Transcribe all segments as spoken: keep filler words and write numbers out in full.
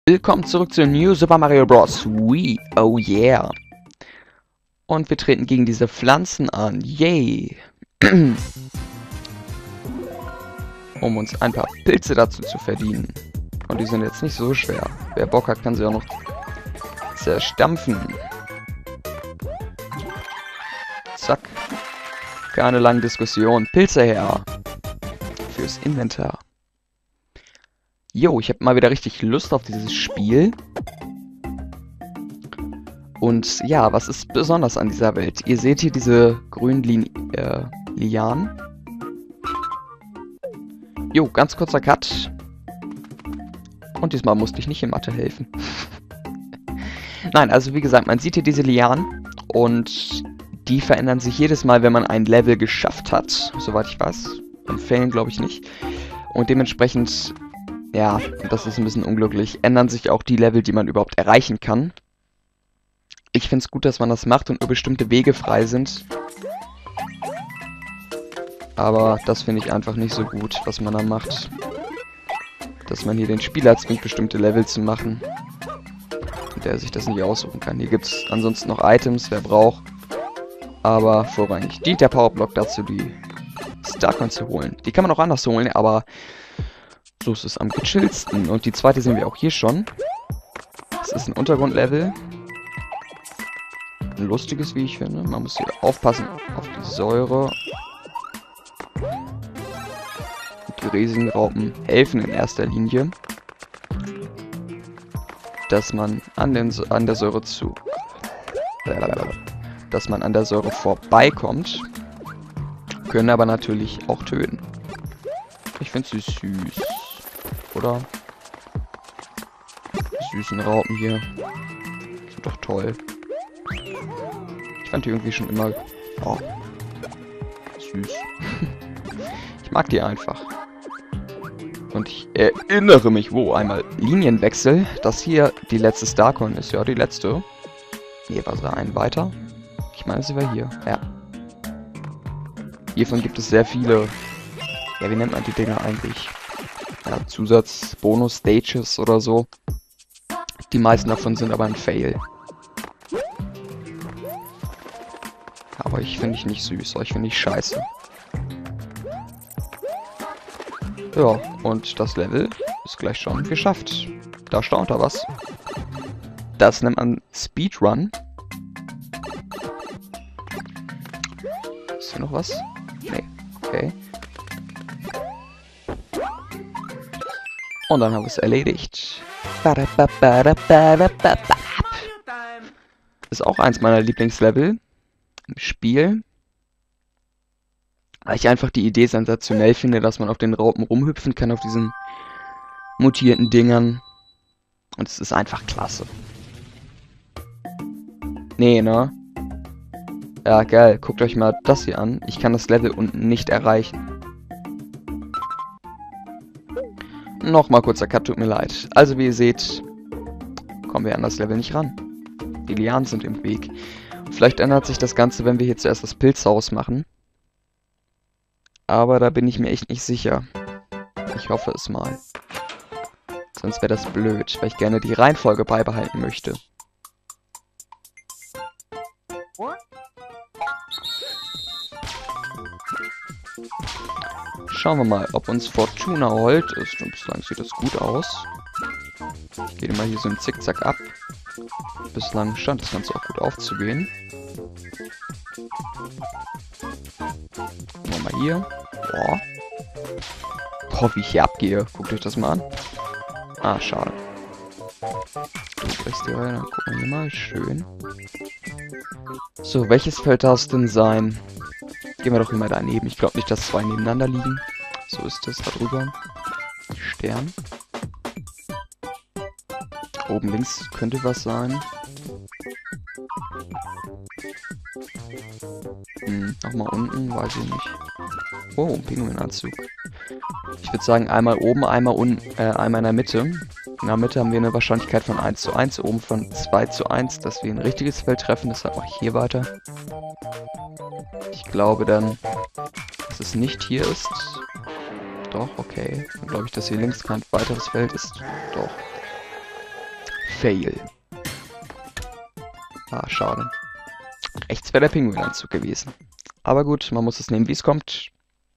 Willkommen zurück zu New Super Mario Bros. Wii. Oh yeah. Und wir treten gegen diese Pflanzen an. Yay. Um uns ein paar Pilze dazu zu verdienen. Und die sind jetzt nicht so schwer. Wer Bock hat, kann sie auch noch zerstampfen. Zack. Keine lange Diskussion. Pilze her. Fürs Inventar. Jo, ich habe mal wieder richtig Lust auf dieses Spiel. Und ja, was ist besonders an dieser Welt? Ihr seht hier diese grünen Lin äh, Lianen. Jo, ganz kurzer Cut. Und diesmal musste ich nicht in Mathe helfen. Nein, also wie gesagt, man sieht hier diese Lianen. Und die verändern sich jedes Mal, wenn man ein Level geschafft hat. Soweit ich weiß. Im Fällen glaube ich nicht. Und dementsprechend... Ja, das ist ein bisschen unglücklich. Ändern sich auch die Level, die man überhaupt erreichen kann. Ich finde es gut, dass man das macht und nur bestimmte Wege frei sind. Aber das finde ich einfach nicht so gut, was man da macht. Dass man hier den Spieler zwingt, bestimmte Level zu machen. Und der sich das nicht aussuchen kann. Hier gibt es ansonsten noch Items, wer braucht. Aber vorrangig dient der Powerblock dazu, die Starcoin zu holen. Die kann man auch anders holen, aber... So ist es am gechillsten. Und die zweite sehen wir auch hier schon. Das ist ein Untergrundlevel. Ein lustiges, wie ich finde. Man muss hier aufpassen auf die Säure. Und die riesigen Raupen helfen in erster Linie, dass man an, den, an der Säure zu... dass man an der Säure vorbeikommt. Können aber natürlich auch töten. Ich finde sie süß. Oder? Die süßen Raupen hier. Sind doch toll. Ich fand die irgendwie schon immer... Oh. Süß. Ich mag die einfach. Und ich erinnere mich, wo einmal Linienwechsel, dass hier die letzte Starcoin ist. Ja, die letzte. Nee, war da ein weiter? Ich meine, sie war hier. Ja. Hiervon gibt es sehr viele... Ja, wie nennt man die Dinger eigentlich? Ja, Zusatz, Bonus, Stages oder so. Die meisten davon sind aber ein Fail. Aber ich finde ich nicht süß, ich finde ich scheiße. Ja, und das Level ist gleich schon geschafft. Da staunt er was. Das nennt man Speedrun. Ist hier noch was? Nee, okay. Und dann haben wir es erledigt. Ist auch eins meiner Lieblingslevel im Spiel. Weil ich einfach die Idee sensationell finde, dass man auf den Raupen rumhüpfen kann, auf diesen mutierten Dingern. Und es ist einfach klasse. Nee, ne? Ja, geil. Guckt euch mal das hier an. Ich kann das Level unten nicht erreichen. Nochmal kurzer Cut, tut mir leid. Also wie ihr seht, kommen wir an das Level nicht ran. Die Lianen sind im Weg. Vielleicht ändert sich das Ganze, wenn wir hier zuerst das Pilzhaus machen. Aber da bin ich mir echt nicht sicher. Ich hoffe es mal. Sonst wäre das blöd, weil ich gerne die Reihenfolge beibehalten möchte. Schauen wir mal, ob uns Fortuna hold ist. Und bislang sieht das gut aus. Ich gehe mal hier so im Zickzack ab. Bislang scheint das Ganze auch gut aufzugehen. Machen wir mal hier. Boah. Boah, wie ich hier abgehe. Guckt euch das mal an. Ah, schade. Du bist hier rein. Dann gucken wir hier mal. Schön. So, welches Feld darf es denn sein? Gehen wir doch immer daneben. Ich glaube nicht, dass zwei nebeneinander liegen. So ist es da drüber. Stern. Oben links könnte was sein. Hm, nochmal unten, weiß ich nicht. Oh, ein Pinguinanzug. Ich würde sagen, einmal oben, einmal unten, äh, einmal in der Mitte. In der Mitte haben wir eine Wahrscheinlichkeit von eins zu eins, oben von zwei zu eins, dass wir ein richtiges Feld treffen. Deshalb mache ich hier weiter. Ich glaube dann, dass es nicht hier ist. Doch, okay. Dann glaube ich, dass hier links kein weiteres Feld ist. Doch. Fail. Ah, schade. Rechts wäre der Pinguinanzug gewesen. Aber gut, man muss es nehmen, wie es kommt.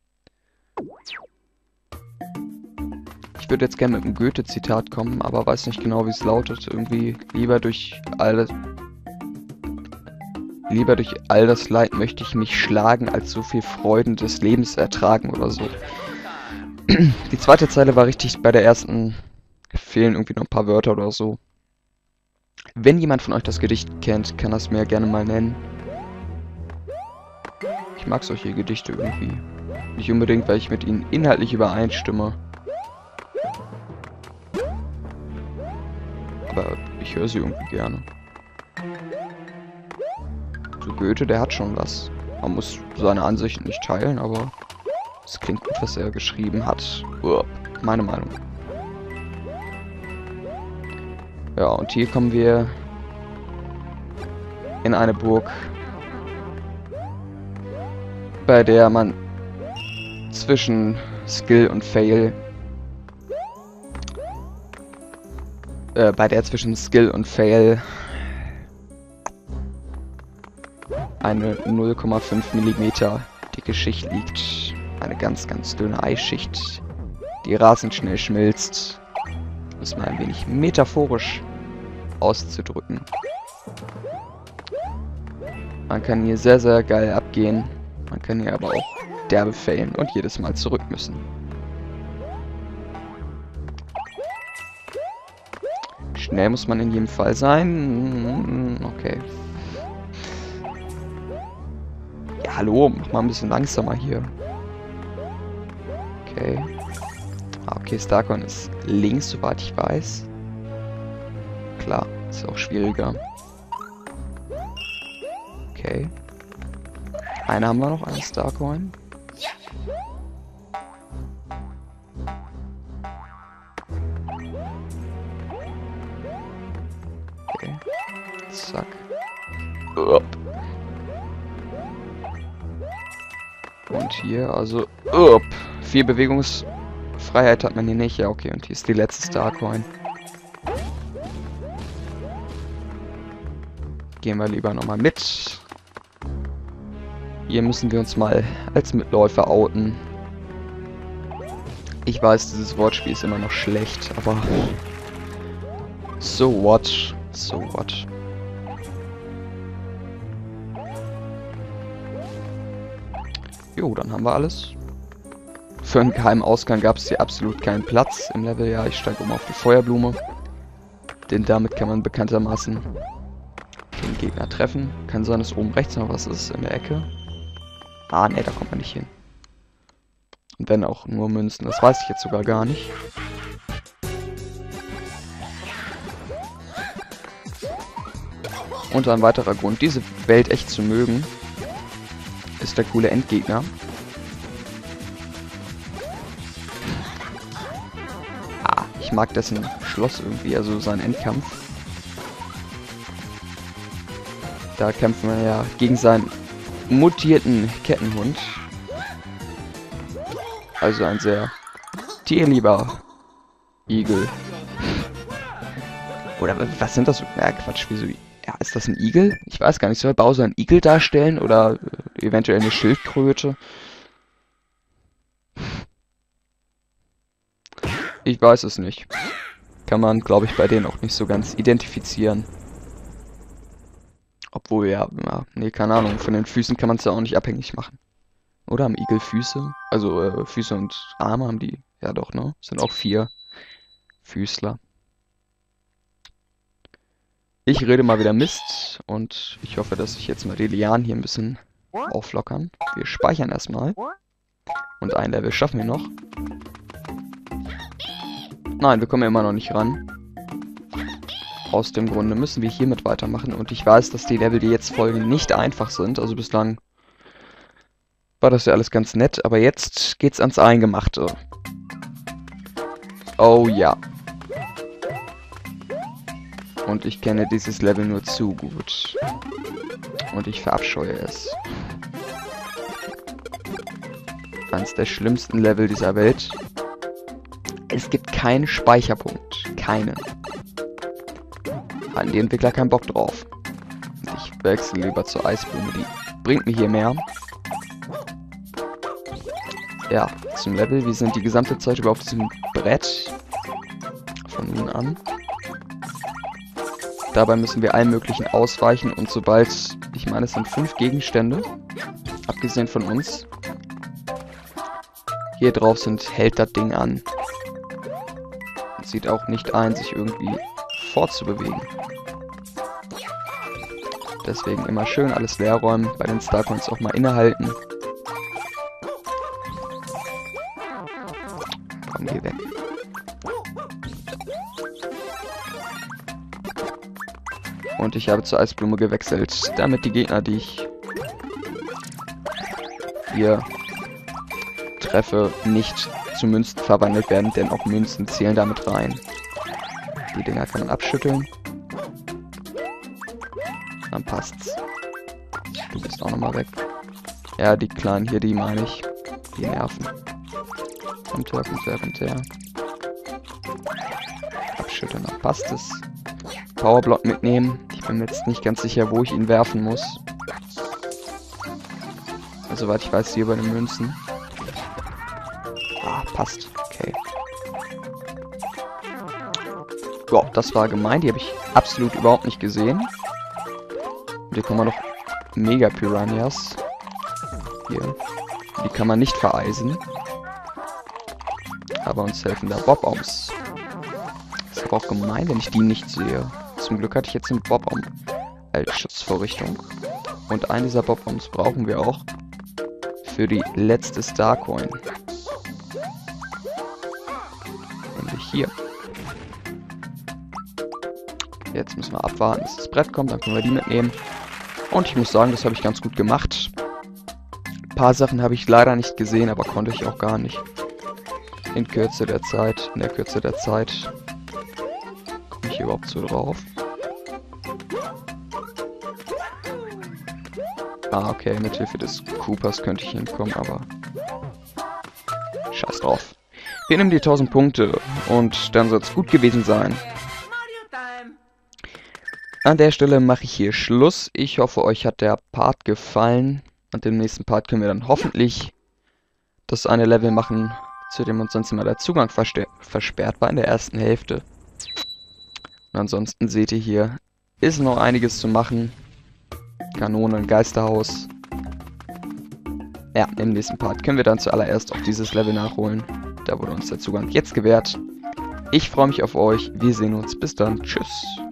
Ich würde jetzt gerne mit einem Goethe-Zitat kommen, aber weiß nicht genau, wie es lautet. Irgendwie lieber durch all das... Lieber durch all das Leid möchte ich mich schlagen, als so viel Freuden des Lebens ertragen oder so. Die zweite Zeile war richtig, bei der ersten fehlen irgendwie noch ein paar Wörter oder so. Wenn jemand von euch das Gedicht kennt, kann das mir gerne mal nennen. Ich mag solche Gedichte irgendwie. Nicht unbedingt, weil ich mit ihnen inhaltlich übereinstimme. Aber ich höre sie irgendwie gerne. So Goethe, der hat schon was. Man muss seine Ansichten nicht teilen, aber es klingt gut, was er geschrieben hat. Uah, meine Meinung. Ja, und hier kommen wir in eine Burg, bei der man zwischen Skill und Fail äh, bei der zwischen Skill und Fail eine null Komma fünf Millimeter dicke Schicht liegt. Eine ganz, ganz dünne Eisschicht, die rasend schnell schmilzt. Um es mal ein wenig metaphorisch auszudrücken. Man kann hier sehr, sehr geil abgehen. Man kann hier aber auch derbe failen und jedes Mal zurück müssen. Schnell muss man in jedem Fall sein. Okay. Ja, hallo, mach mal ein bisschen langsamer hier. Okay. Ah, okay, Starcoin ist links, soweit ich weiß. Klar, ist auch schwieriger. Okay. Eine haben wir noch, einen Starcoin. Okay. Zack. Upp. Und hier, also, upp. Viel Bewegungsfreiheit hat man hier nicht. Ja, okay, und hier ist die letzte Starcoin. Gehen wir lieber nochmal mit. Hier müssen wir uns mal als Mitläufer outen. Ich weiß, dieses Wortspiel ist immer noch schlecht, aber... So what? So what? Jo, dann haben wir alles. Für einen geheimen Ausgang gab es hier absolut keinen Platz im Level. Ja, ich steige um auf die Feuerblume. Denn damit kann man bekanntermaßen den Gegner treffen. Kann sein, dass oben rechts noch was ist in der Ecke. Ah, ne, da kommt man nicht hin. Und wenn auch nur Münzen, das weiß ich jetzt sogar gar nicht. Und ein weiterer Grund, diese Welt echt zu mögen, ist der coole Endgegner. Ah, ich mag dessen Schloss irgendwie, also sein Endkampf. Da kämpfen wir ja gegen seinen mutierten Kettenhund. Also ein sehr tierlieber Igel. Oder was sind das? Ja, Quatsch, wieso? Ja, ist das ein Igel? Ich weiß gar nicht. Soll Bowser einen Igel darstellen oder äh, eventuell eine Schildkröte? Ich weiß es nicht. Kann man, glaube ich, bei denen auch nicht so ganz identifizieren. Obwohl, ja, ja, nee, keine Ahnung. Von den Füßen kann man es ja auch nicht abhängig machen. Oder haben Igel Füße? Also, äh, Füße und Arme haben die. Ja doch, ne? Sind auch vier Füßler. Ich rede mal wieder Mist und ich hoffe, dass sich jetzt mal die Lianen hier ein bisschen auflockern. Wir speichern erstmal. Und ein Level schaffen wir noch. Nein, wir kommen immer noch nicht ran. Aus dem Grunde müssen wir hiermit weitermachen. Und ich weiß, dass die Level, die jetzt folgen, nicht einfach sind. Also bislang war das ja alles ganz nett. Aber jetzt geht's ans Eingemachte. Oh ja. Und ich kenne dieses Level nur zu gut. Und ich verabscheue es. Eines der schlimmsten Level dieser Welt. Es gibt keinen Speicherpunkt. Keinen. hatten die Entwickler keinen Bock drauf. Ich wechsle lieber zur Eisblume, die bringt mir hier mehr. Ja, zum Level. Wir sind die gesamte Zeit über auf diesem Brett. Von nun an. Dabei müssen wir allen möglichen ausweichen und sobald, ich meine es sind fünf Gegenstände, abgesehen von uns, hier drauf sind, hält das Ding an. Und sieht auch nicht ein, sich irgendwie fortzubewegen. Deswegen immer schön alles leer räumen, bei den Starcoins auch mal innehalten. Komm, geh weg. Und ich habe zur Eisblume gewechselt, damit die Gegner, die ich hier treffe, nicht zu Münzen verwandelt werden, denn auch Münzen zählen damit rein. Die Dinger kann man abschütteln. Dann passt's. Du bist auch nochmal weg. Ja, die kleinen hier, die meine ich. Die nerven. Kommt her, kommt her, kommt her. Abschütteln, dann passt es. Powerblock mitnehmen. Ich bin mir jetzt nicht ganz sicher, wo ich ihn werfen muss. Also, soweit ich weiß, hier bei den Münzen. Ah, passt. Okay. Ja, das war gemein. Die habe ich absolut überhaupt nicht gesehen. Und hier kommen wir noch Mega Piranhas. Hier. Die kann man nicht vereisen. Aber uns helfen da Bob-Oms. Ist aber auch gemein, wenn ich die nicht sehe. Zum Glück hatte ich jetzt einen Bob-Om als Schutzvorrichtung. Und einen dieser Bob-Oms brauchen wir auch für die letzte Starcoin. Nämlich hier. Jetzt müssen wir abwarten, bis das Brett kommt, dann können wir die mitnehmen. Und ich muss sagen, das habe ich ganz gut gemacht. Ein paar Sachen habe ich leider nicht gesehen, aber konnte ich auch gar nicht. In Kürze der Zeit, in der Kürze der Zeit. Komme ich hier überhaupt so drauf? Ah, okay, mit Hilfe des Coopers könnte ich hinkommen, aber scheiß drauf. Wir nehmen die tausend Punkte und dann soll es gut gewesen sein. An der Stelle mache ich hier Schluss. Ich hoffe, euch hat der Part gefallen. Und im nächsten Part können wir dann hoffentlich das eine Level machen, zu dem uns sonst immer der Zugang versperrt war in der ersten Hälfte. Und ansonsten seht ihr hier, ist noch einiges zu machen. Kanonen, Geisterhaus. Ja, im nächsten Part können wir dann zuallererst auch dieses Level nachholen. Da wurde uns der Zugang jetzt gewährt. Ich freue mich auf euch. Wir sehen uns. Bis dann. Tschüss.